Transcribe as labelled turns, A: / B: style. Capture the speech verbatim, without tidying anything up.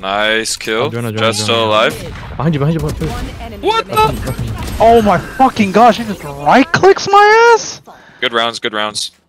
A: Nice kill.
B: Join, join,
A: Just
B: join,
A: still
B: join.
A: alive.
B: Behind you, behind you, behind you.
A: What the?
C: Oh my fucking gosh, he just right clicks my ass?
A: Good rounds, good rounds.